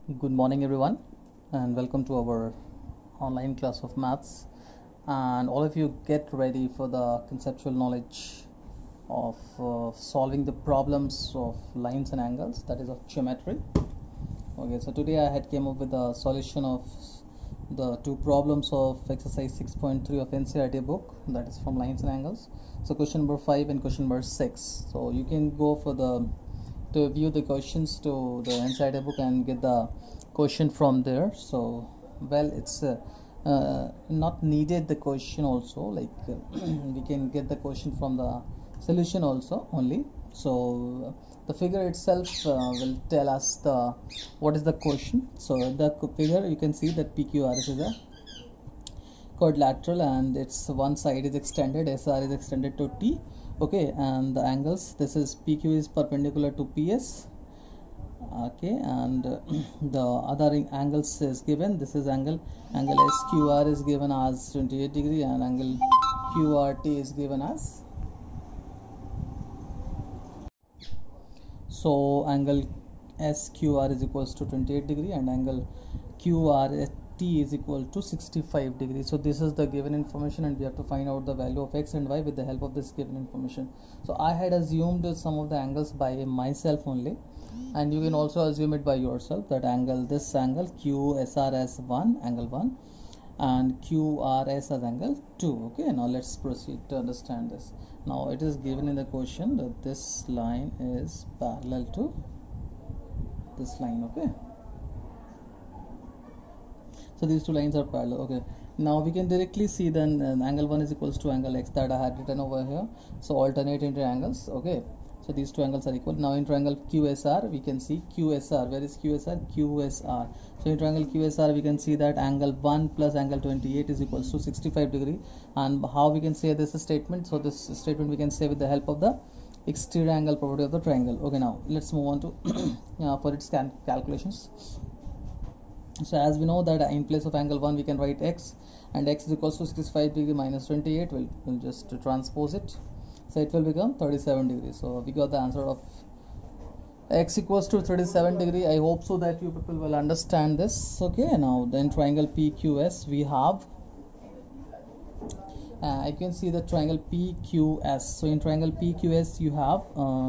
Good morning, everyone, and welcome to our online class of maths. And all of you get ready for the conceptual knowledge of solving the problems of lines and angles, that is of geometry. Okay, so today I had came up with a solution of the two problems of exercise 6.3 of NCERT book, that is from lines and angles. So question number 5 and question number 6. So you can go for to view the questions to the NCERT book and get the question from there. So well, it's not needed the question also, like we can get the question from the solution also only. So the figure itself will tell us what is the question. So the figure, you can see that PQRS is a quadrilateral and its one side is extended, SR is extended to T. Okay, and the angles, this is PQ is perpendicular to PS. Okay, and the other angles is given. This is angle SQR is given as 28 degree and angle QRT is given as, so angle SQR is equals to 28 degree and angle QRT is equal to 65 degrees. So this is the given information and we have to find out the value of x and y with the help of this given information. So I had assumed some of the angles by myself only, and you can also assume it by yourself, that this angle QSR as 1, angle 1, and QRS as angle 2. Okay, now let's proceed to understand this. Now it is given in the question that this line is parallel to this line. Okay, so these two lines are parallel. Okay, now we can directly see then angle 1 is equals to angle x that I had written over here. So alternate into angles. Okay, so these two angles are equal. Now in triangle QSR we can see QSR, where is QSR? QSR. So in triangle QSR we can see that angle 1 plus angle 28 is equals to 65 degree. And how we can say this statement? So this statement we can say with the help of the exterior angle property of the triangle. Okay, now let's move on to for its calculations. So as we know that in place of angle 1 we can write x, and x is equals to 65 degree minus 28. We'll just transpose it, so it will become 37 degrees. So we got the answer of x equals to 37 degree. I hope so that you people will understand this. Okay, now then triangle PQS we have, I can see the triangle PQS. So in triangle PQS you have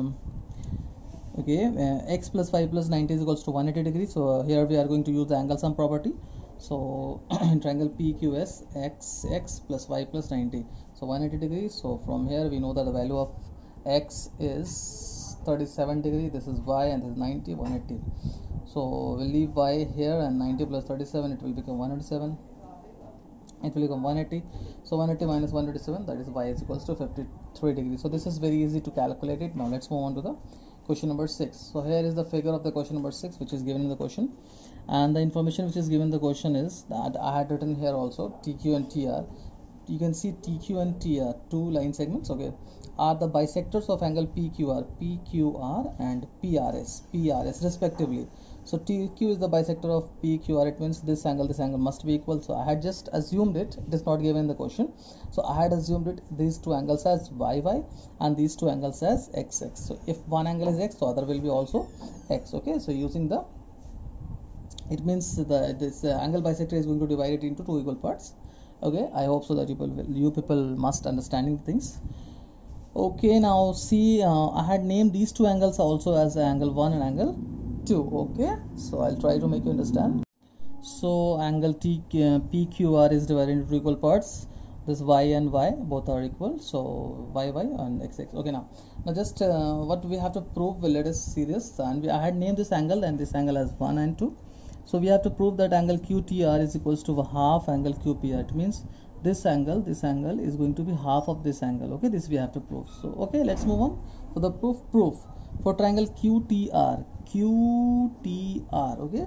x plus 5 plus 90 is equals to 180 degrees. So here we are going to use the angle sum property. So in triangle PQS, x plus 5 plus 90, so 180 degrees. So from here we know that the value of x is 37 degree, this is y, and this is 90, 180. So we'll leave y here, and 90 plus 37, it will become 187. It will become 180. So 180 minus 187, that is y is equals to 53 degrees. So this is very easy to calculate it. Now let's move on to the question number 6. So here is the figure of the question number 6 which is given in the question, and the information which is given in the question is that I had written here also TQ and TR. You can see TQ and TR, two line segments, okay, are the bisectors of angle PQR and PRS respectively. So TQ is the bisector of PQR. It means this angle must be equal. So I had just assumed it. It is not given in the question. So I had assumed it, these two angles as YY and these two angles as XX. So if one angle is X, so other will be also X. Okay, so using the, it means this angle bisector is going to divide it into two equal parts. Okay, I hope so that you people must understanding things. Okay, now see, I had named these two angles also as angle 1 and angle 2. Okay, so I'll try to make you understand. So angle PQR is divided into two equal parts. This y and y both are equal, so y and x. Okay, now just what we have to prove, well, let us see this. And I had named this angle and this angle as 1 and 2. So we have to prove that angle QTR is equals to half angle QPR. It means this angle is going to be half of this angle. Okay, this we have to prove. So okay, let's move on for the proof. For triangle QTR, okay,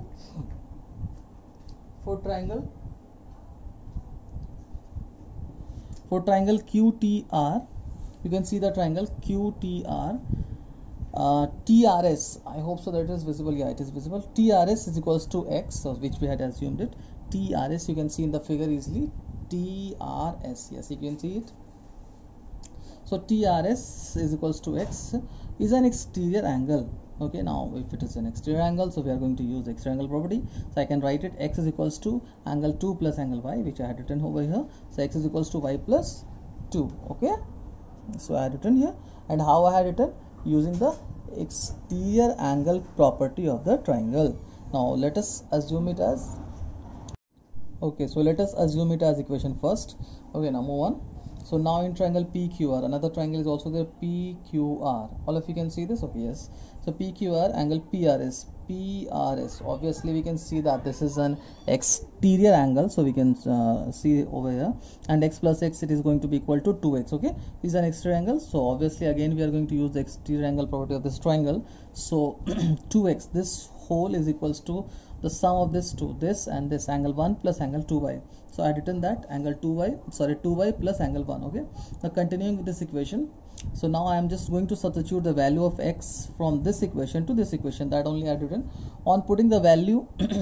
for triangle QTR, you can see the triangle QTR, TRS, I hope so that it is visible. Yeah, it is visible. TRS is equals to x, so which we had assumed it. TRS, you can see in the figure easily. TRS, yes, you can see it. So TRS is equals to X is an exterior angle. Okay, now if it is an exterior angle, so we are going to use exterior angle property. So I can write it X is equals to angle 2 plus angle Y, which I had written over here. So X is equals to Y plus 2. Okay, so I had written here. And how I had written? Using the exterior angle property of the triangle. Now let us assume it as, okay, so let us assume it as equation first. Okay, now move on. So now in triangle PQR, another triangle is also there, PQR. All of you can see this? Okay, yes. So PQR, angle PRS. Obviously we can see that this is an exterior angle, so we can see over here, and X plus X, it is going to be equal to 2X. Okay, this is an exterior angle, so obviously again we are going to use the exterior angle property of this triangle. So 2X, this whole is equals to the sum of this this and this, angle 1 plus angle 2y. So I had written that angle 2y plus angle 1. Okay, now continuing with this equation, so now I am just going to substitute the value of X from this equation to this equation. That only I had written. On putting the value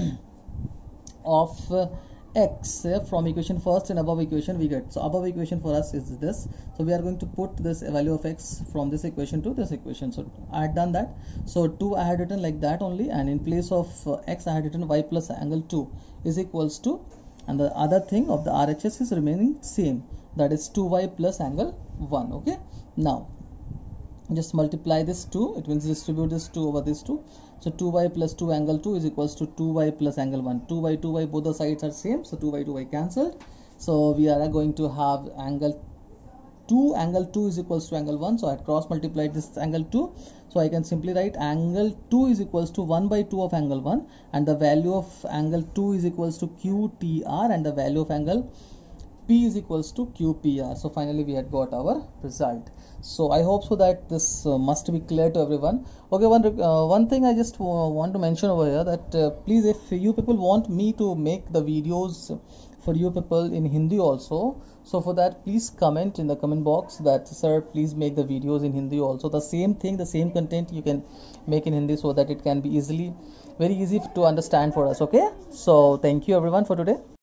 of X from equation first and above equation, we get, so above equation for us is this, so we are going to put this value of X from this equation to this equation. So I had done that. So 2 I had written like that only, and in place of X I had written Y plus angle 2 is equals to, and the other thing of the RHS is remaining same, that is 2Y plus angle 1. Okay, now just multiply this 2, it means distribute this 2 over this 2. So 2y plus 2 angle 2 is equals to 2y plus angle 1. 2y both the sides are same, so 2y cancelled. So we are going to have angle 2 is equals to angle 1. So I had cross multiplied this angle 2, so I can simply write angle 2 is equals to 1 by 2 of angle 1, and the value of angle 2 is equals to QTR, and the value of angle P is equals to QPR. So finally we had got our result. So I hope so that this must be clear to everyone. Okay, one thing I just want to mention over here, that please, if you people want me to make the videos for you people in Hindi also, so for that please comment in the comment box that sir, please make the videos in Hindi also. The same thing, the same content you can make in Hindi, so that it can be very easy to understand for us. Okay, so thank you everyone for today.